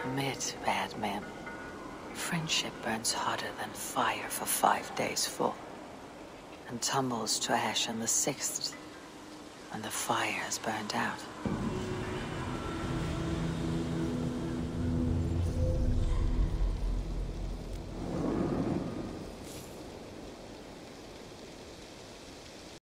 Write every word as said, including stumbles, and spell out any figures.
Admit, bad men, friendship burns hotter than fire for five days full, and tumbles to ash on the sixth, when the fire is burnt out.